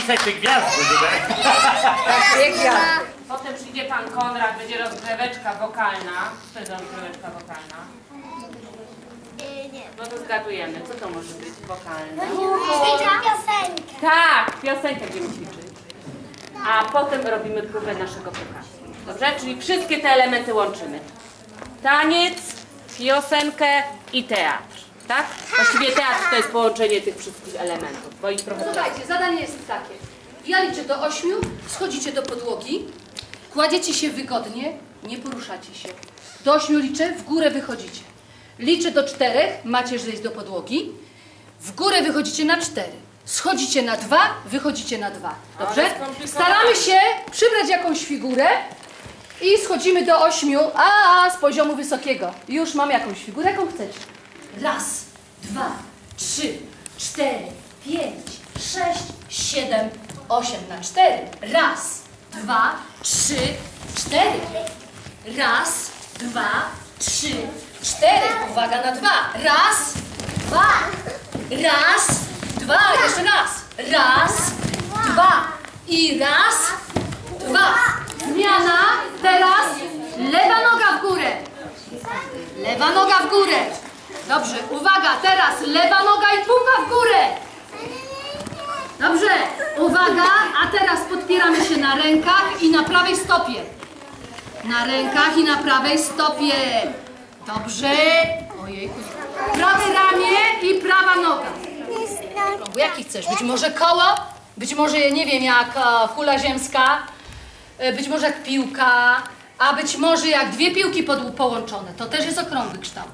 napisać te gwiazdy tutaj. Tak, Potem przyjdzie pan Konrad, będzie rozgrzeweczka wokalna. Co to jest rozgrzeweczka wokalna? Nie. No to zgadujemy. Co to może być wokalne? Piosenkę. Tak, piosenkę będziemy ćwiczyć. A potem robimy próbę naszego pokazu. Dobrze? Czyli wszystkie te elementy łączymy. Taniec, piosenkę i teatr. Tak? Właściwie teatr to jest połączenie tych wszystkich elementów, bo ich trochę... Słuchajcie, zadanie jest takie. Ja liczę do 8, schodzicie do podłogi, kładziecie się wygodnie, nie poruszacie się. Do 8 liczę, w górę wychodzicie. Liczę do 4, macie zejść do podłogi. W górę wychodzicie na 4. Schodzicie na 2, wychodzicie na 2. Dobrze? Staramy się przybrać jakąś figurę i schodzimy do 8, z poziomu wysokiego. Już mam jakąś figurę, jaką chcecie. Raz, 2, 3, 4, 5, 6, 7, 8 na 4. Raz, 2, 3, 4. Raz, 2, 3, 4. Uwaga na 2. Raz, 2. Raz, 2. Jeszcze raz. Raz, 2. I raz, 2. Zmiana. Teraz lewa noga w górę. Lewa noga w górę. Dobrze, uwaga, teraz lewa noga i pupa w górę. Dobrze, uwaga, a teraz podpieramy się na rękach i na prawej stopie. Na rękach i na prawej stopie. Dobrze. Ojejku. Prawe ramię i prawa noga. Jaki chcesz? Być może koło? Być może, nie wiem, jak kula ziemska? Być może jak piłka? A być może jak dwie piłki połączone? To też jest okrągły kształt.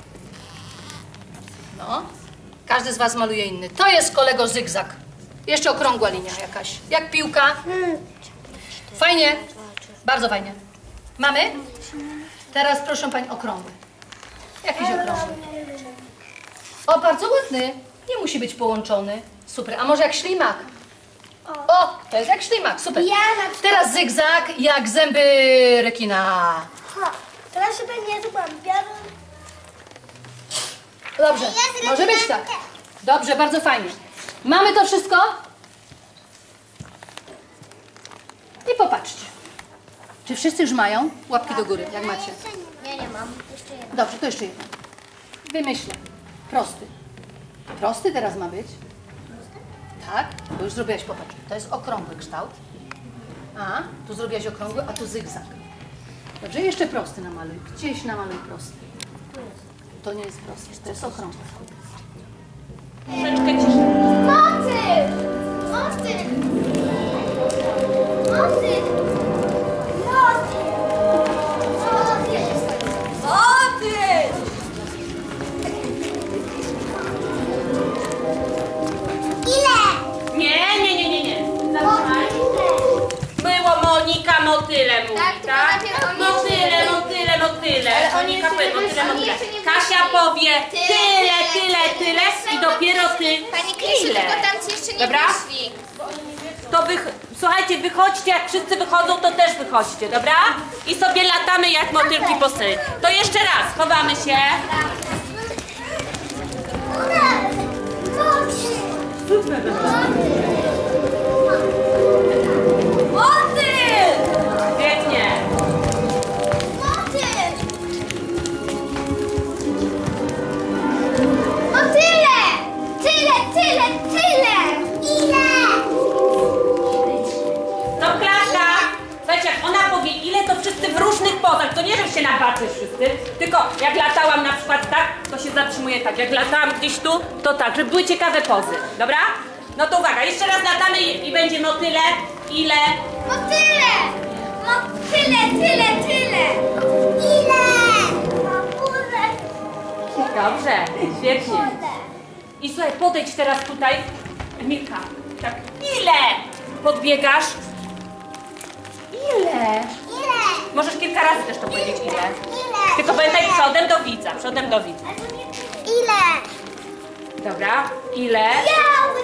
No. Każdy z was maluje inny. To jest, kolego, zygzak. Jeszcze okrągła linia jakaś. Jak piłka. Fajnie. Bardzo fajnie. Mamy? Teraz proszę pań okrągły. Jakiś okrągły. O, bardzo ładny. Nie musi być połączony. Super. A może jak ślimak? O, to jest jak ślimak. Super. Teraz zygzak jak zęby rekina. Teraz chyba nie złam. Dobrze. Może być tak. Dobrze, bardzo fajnie. Mamy to wszystko? I popatrzcie. Czy wszyscy już mają łapki do góry, jak macie? Nie mam. Jeszcze jedno. Dobrze, to jeszcze jedno. Wymyślę. Prosty. Prosty teraz ma być. Tak, bo już zrobiłaś, popatrz. To jest okrągły kształt. A, tu zrobiłaś okrągły, a tu zygzak. Dobrze, jeszcze prosty namaluj. Gdzieś namaluj prosty. To nie jest prosty, to jest okrągły. Troszeczkę ciszej. Motyl! Motyl! Motyl! Motyl! Motyl! Ile? Nie. Zatrzymaj. Było Monika motyle mówi, tak? Motyle. Monika powie motyle. Kasia powie tyle i dopiero ty Pani Krysiu, ile. tylko tam ci jeszcze nie Dobra? wyszli. To słuchajcie, wychodźcie, jak wszyscy wychodzą, to też wychodźcie, dobra? I sobie latamy jak motylki po syri. To jeszcze raz, chowamy się. Motyl! Pięknie. Motyl! O tyle! Tyle! Ile? To Klaszka. Słuchajcie, jak ona powie ile, to wszyscy w różnych pozach. To nie, że się napatrzeć wszyscy, tylko jak latałam na przykład tak, to się zatrzymuje tak. Jak latałam gdzieś tu, to tak, żeby były ciekawe pozy. Dobra? No to uwaga, jeszcze raz latamy i będzie motyle. Ile? Motyle! Tyle! Ile? Dobrze, świetnie. I słuchaj, podejdź teraz tutaj. Emilka, tak. Ile? Podbiegasz. Ile? Możesz kilka razy też to powiedzieć ile. Tylko pamiętaj przodem do widza, Ile? Dobra, ile? Biały!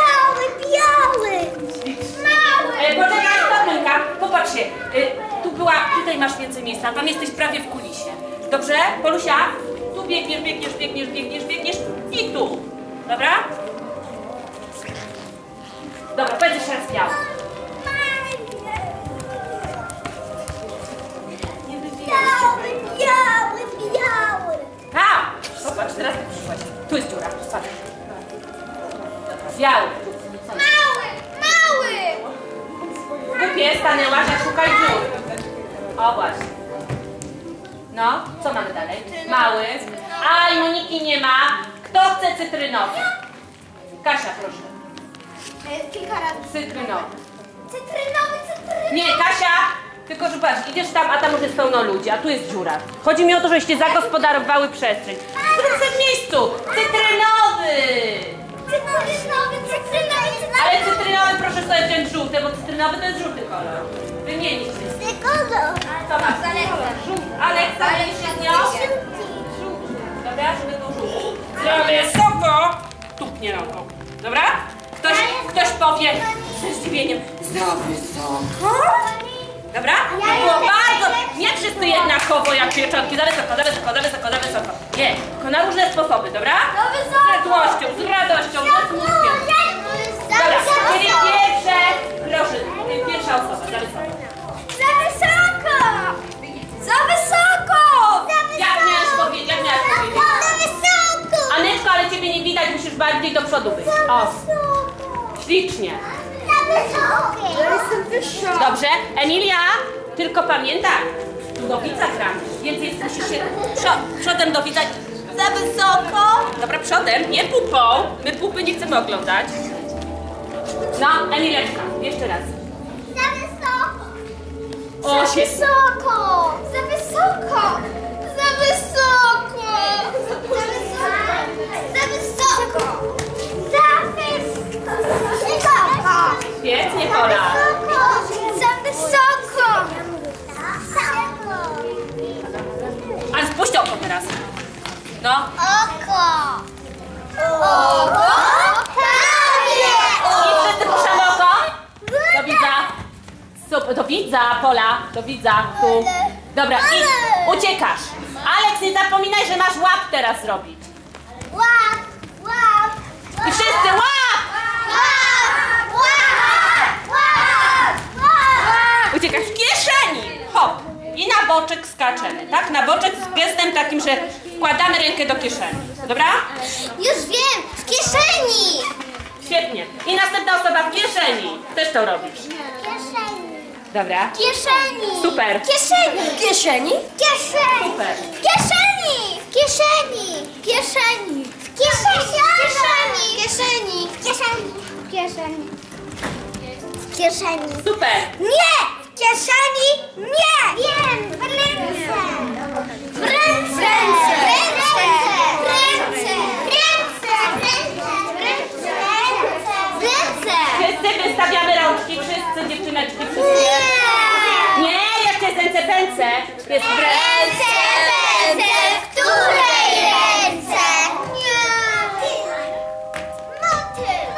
Mały! Poczekaj, Emilka, popatrzcie. Tutaj masz więcej miejsca, tam jesteś prawie w kulisie. Dobrze? Polusia? Tu biegniesz i tu. Dobra? Dobra, powiedz jeszcze raz biały. Biały. Ha! Popatrz, teraz ty przyszłaś. Tu jest dziura, patrz. Dobra, biały. Mały. Głupie, stanęłaś, jak szukaj dziur. O, właśnie. No, co mamy dalej? Mały. A, i Moniki nie ma. Kto chce cytrynowy? Kasia, proszę. Kilka razy. Cytrynowy. Cytrynowy. Nie, Kasia, tylko że patrz, idziesz tam, a tam już jest pełno ludzi, a tu jest dziura. Chodzi mi o to, żeście zagospodarowały przestrzeń. Zrób sobie w miejscu. Cytrynowy. Ale cytrynowy proszę sobie wziąć żółty, bo cytrynowy to jest żółty kolor. Wymienić się. Co masz? Aleksa, się z nią? Dobra, żeby był żółty. Za wysoko! Tupnie nogą. Dobra? Ktoś powie ze zdziwieniem. Za wysoko? Dobra? To było bardzo... Nie wszyscy jednakowo jak pieczątki. Za wysoko, za wysoko, za wysoko, za wysoko. Nie, tylko na różne sposoby, dobra? Z złością, z radością, ze smutkiem. Dobra, czyli pierwsze... Proszę, pierwsza osoba, za wysoko. Jak miałaś powiedzieć? Aneczko, ale ciebie nie widać, musisz bardziej do przodu być. O, ślicznie. Dobrze, Emilia, tylko pamiętaj, tu do widza gramy, więc musisz się przodem do widza. Za wysoko. Dobra, przodem, nie pupą. My pupy nie chcemy oglądać. No, Emileczka, jeszcze raz. O, świetnie. Świetnie, Pola. Ale spuść oko teraz. No. I wszyscy puszczamy oko. Do widza. Super, do widza, Pola. Do widza. Tu. Dobra, i uciekasz. Aleks, nie zapominaj, że masz łap teraz zrobić. I wszyscy łap! Uciekasz w kieszeni. Hop. I na boczek skaczemy, tak? Na boczek z gestem takim, że wkładamy rękę do kieszeni. Dobra? Już wiem, w kieszeni! Świetnie. I następna osoba w kieszeni. Też to robisz. Dobra. Kieszeni! Super. Kieszeni! Kieszeni? Kieszeni! Super. Kieszeni! Kieszeni! Kieszeni! Kieszeni! Kieszeni! Kieszeni! Kieszeni! W kieszeni! Super. Nie! W kieszeni! Nie! Wiem! W ręce! W ręce! W ręce! W ręce! W ręce! W ręce! Wszyscy wystawiamy rączki. Wszyscy, dziewczyneczki, wszystkie. Nie, jeszcze jest ręce pęce. Jest w ręce. W której ręce? Nie! Motyl!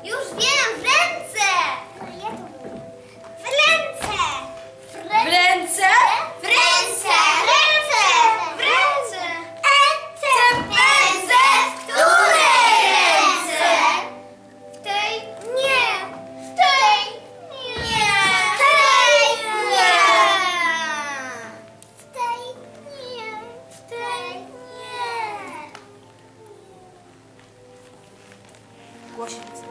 Już wiem, w ręce! W ręce! W ręce? W ręce! W ręce! ECPZ! W której ręce? W tej? Nie! W tej? Nie! W tej? Nie! W tej? Nie! W tej? Nie! Głośniej muzyka.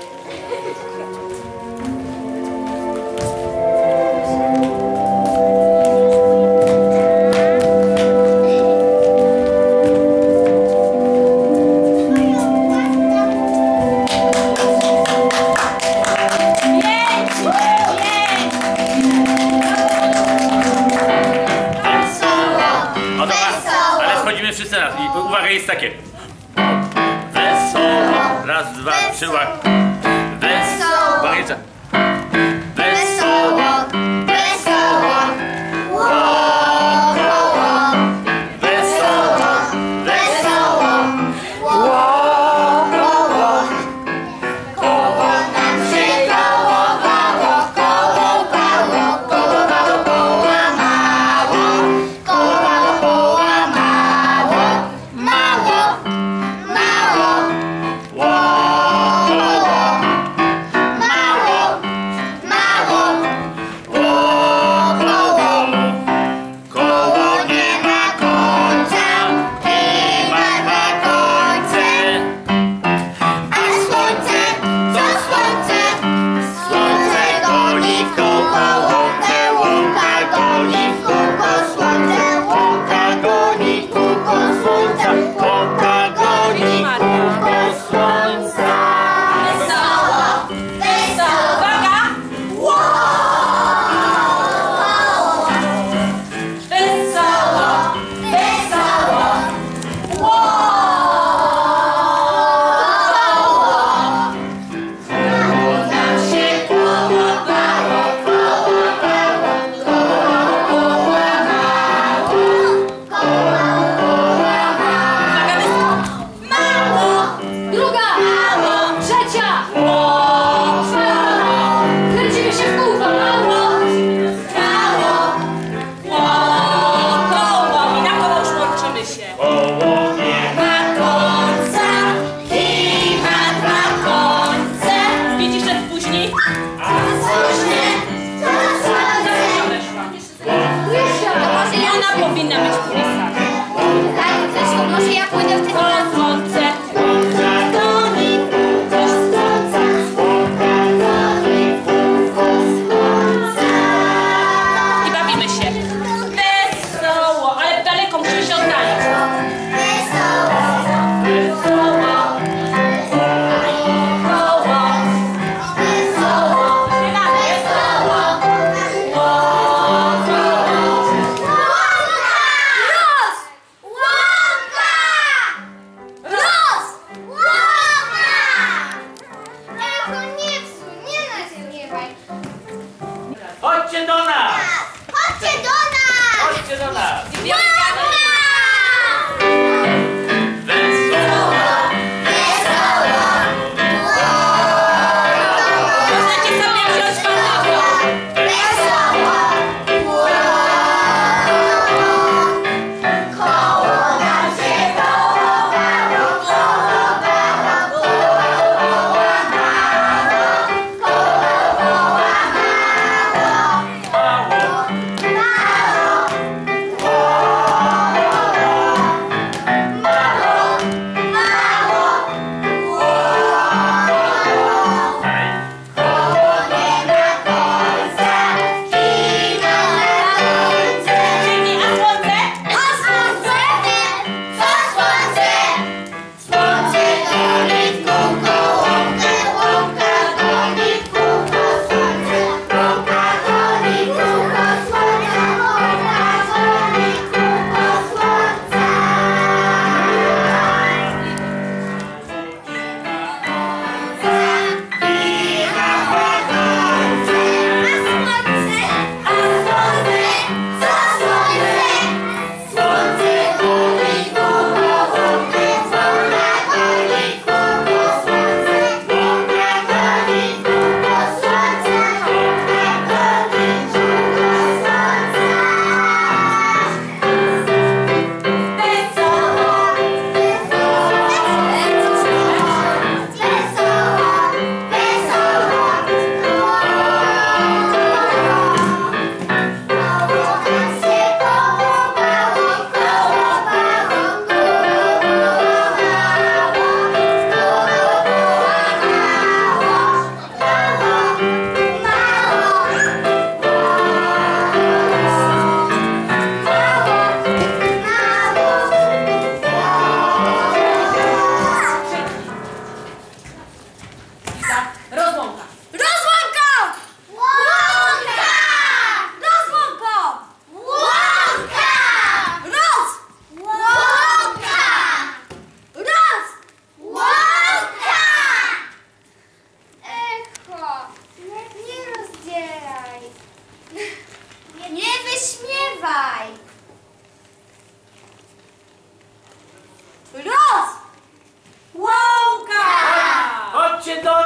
O dobra, ale wchodzimy wszyscy raz i uwaga, jest takie. Wesoło, raz, dwa, trzy, uwaga. Wesoło, uwaga, jeszcze. Wesoło, Wesoło! wesoło, wesoło. Koło nam się kołowało, kołowało, kołowało, połamało. Koło połamało, mało, mało. Mało, mało. Koło nie ma końca i ma dwa końce. A słońce, co słońce? Słońce goni w kółko, łąkę, łąka goni w kółko, słońce, łąka goni w kółko, słońca, łąka goni w kółko, słońca. Wesoło, wesoło. Uwaga! Wesoło! Wesoło. Nam się połamało, Uwaga, mało, Druga! Trzecia! Czwarta! Kręcimy się w kółko! koło! I na koło już łączymy się. Koło nie ma końca i ma dwa końce. Widzisz, że później? Słusznie, to słońce. Krysia! Ona powinna być w kulisach. Tak, Krysiu, może ja pójdę w O słońce! goni w kółko, słońca. Goni w kółko, słońca. I bawimy się. Wesoło! Ale daleko musimy się oddalić. Wesoło. Wesoło! Koło! Wesoło. Śpiewamy. Los! Łąka! Echo, nie psuj, nie naciągniewaj. Chodźcie do nas! Chodźcie do nas! Chodźcie do nas! Łąka! Wesoło, Wesoło! Możecie sobie wziąć fantazję. Wesoło! Koło nam się kołowało, kołowało, połamało. Koło połamało, mało. mało. Chodźcie do